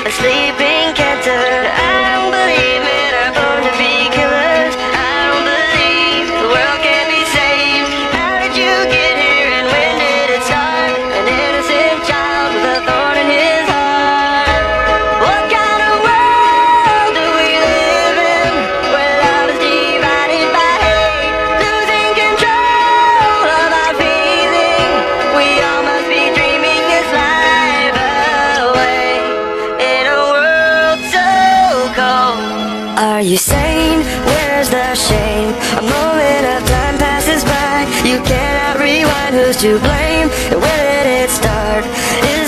a sleeping cancer. I don't believe men are born to be killers. I don't believe the world can be saved. How did you get here and when did it start? An innocent child with a thorn in his heart. What kind of world do we live in, where love is divided by hate, losing control of our feeling? We all must be dreaming this life away in a world so cold. Are you sane? Where's the shame? A moment of time passes by. You cannot rewind. Who's to blame? And where did it start?